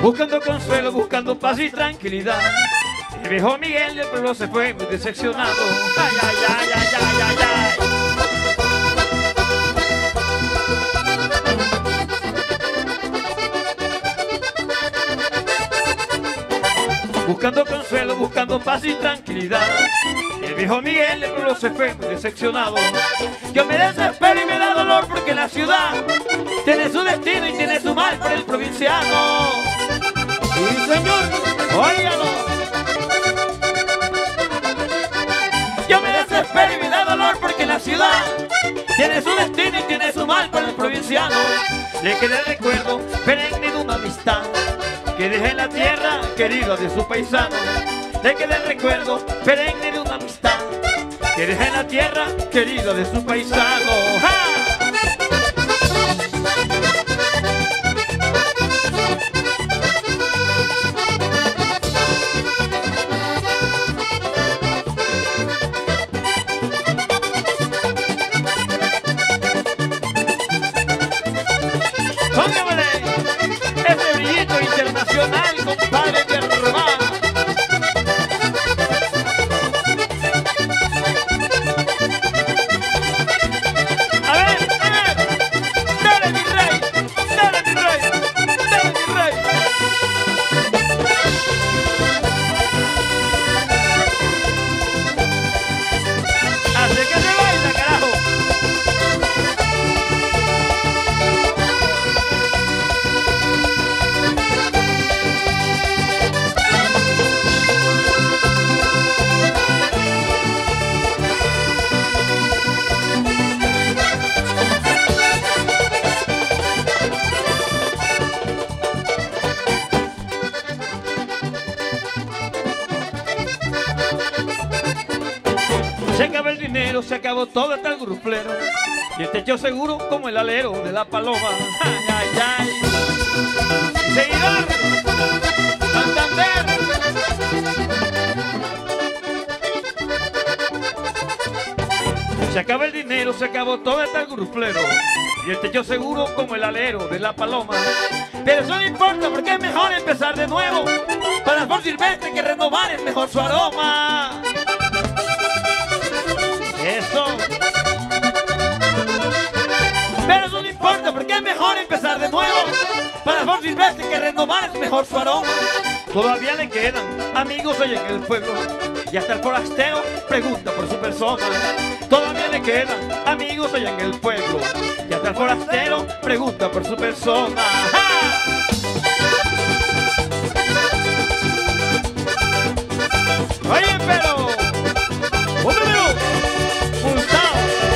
buscando consuelo, buscando paz y tranquilidad. El viejo Miguel del pueblo se fue muy decepcionado. Ay, ay, ay, ay, ay, ay, ay. Buscando consuelo, buscando paz y tranquilidad. El viejo Miguel del pueblo se fue muy decepcionado. Yo me desespero y me da dolor porque la ciudad tiene su destino y tiene su mal por el provinciano. Sí, señor, óigalo. Yo me desespero y me da dolor porque la ciudad tiene su destino y tiene su mal por el provinciano. Le queda el recuerdo perenne de una amistad que deja en la tierra querida de su paisano. Le queda el recuerdo perenne de una amistad que deja en la tierra querida de su paisano. ¡Ja! Póngamele ese brillito internacional, compadre de Arrobá. A ver, dale mi rey, dale mi rey, dale mi rey. Así que se baila, carajo. Se acabó el dinero, se acabó todo hasta el gruflero y el techo seguro como el alero de la paloma. Ay, ay, ay. Seguidor, Santander. Se acabó el dinero, se acabó todo hasta el gruflero y el techo seguro como el alero de la paloma. Pero eso no importa porque es mejor empezar de nuevo. Para Flor Silvestre que renovar es mejor su aroma. Eso. Pero eso no importa porque es mejor empezar de nuevo. Para Flor Silvestre que renovar es mejor su aroma. Todavía le quedan amigos hoy en el pueblo y hasta el forastero pregunta por su persona. Todavía le quedan amigos hoy en el pueblo y hasta el forastero pregunta por su persona. ¡Ja! Oye, pero pulsado.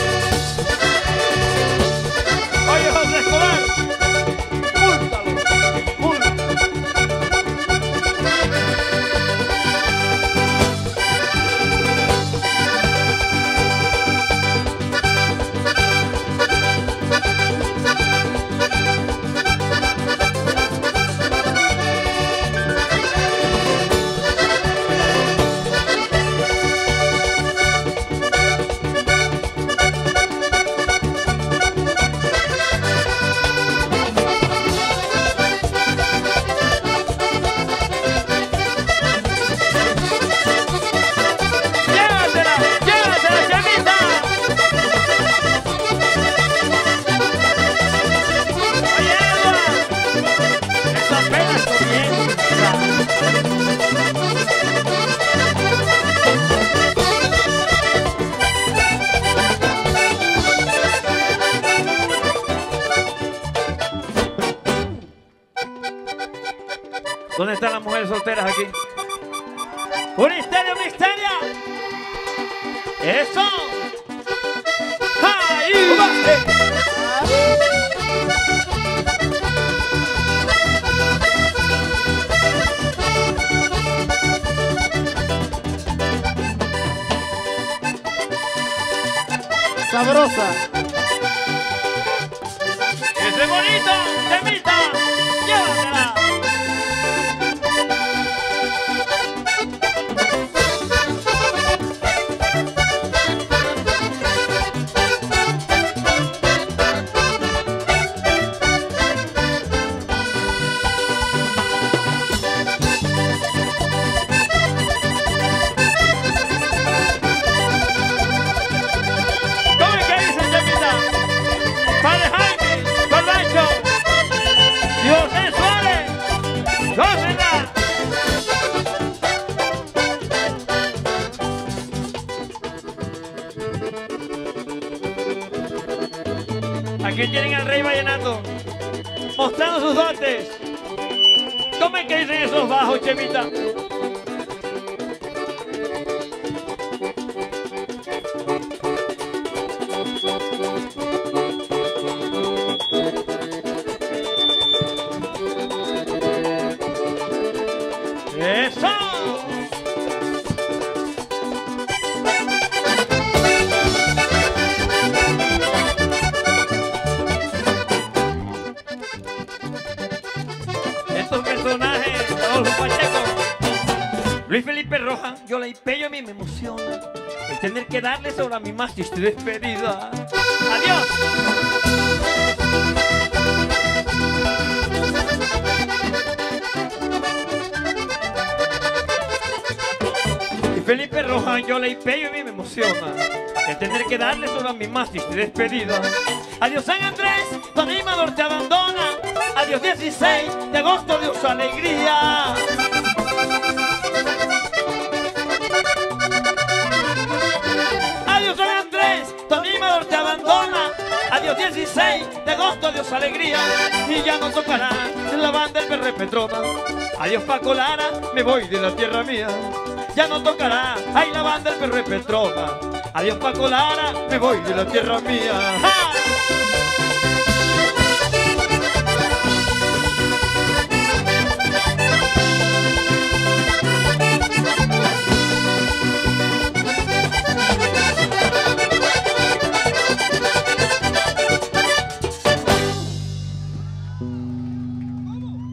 Oye, José Escobar, púltalo, púltalo. ¿Dónde están las mujeres solteras aquí? ¡Un misterio, misterio! ¡Eso! ¡Ahí! Sabrosa. ¡Ese bonito! ¡Temita! ¡Llévatela! que tienen al rey vallenato, mostrando sus dotes. ¿Cómo es que dicen esos bajos, Chemita? ¡Eso! Estos personajes, Adolfo Pacheco, Luis Felipe Rojas, yo la Pello, a mí me emociona el tener que darles ahora mi más triste despedida. ¡Adiós! Felipe Rojas, yo la Pello, a mí me emociona el tener que darles ahora mi más triste despedida. Adiós San Andrés, tu animador te abandona. Adiós 16 de agosto, adiós alegría. Adiós San Andrés, tu animador te abandona. Adiós 16 de agosto, adiós alegría. Y ya no tocará la banda del Perre Petrona. Adiós Paco Lara, me voy de la tierra mía. Ya no tocará, ay la banda del Perre Petrona. Adiós Paco Lara, me voy de la tierra mía. ¡Ja!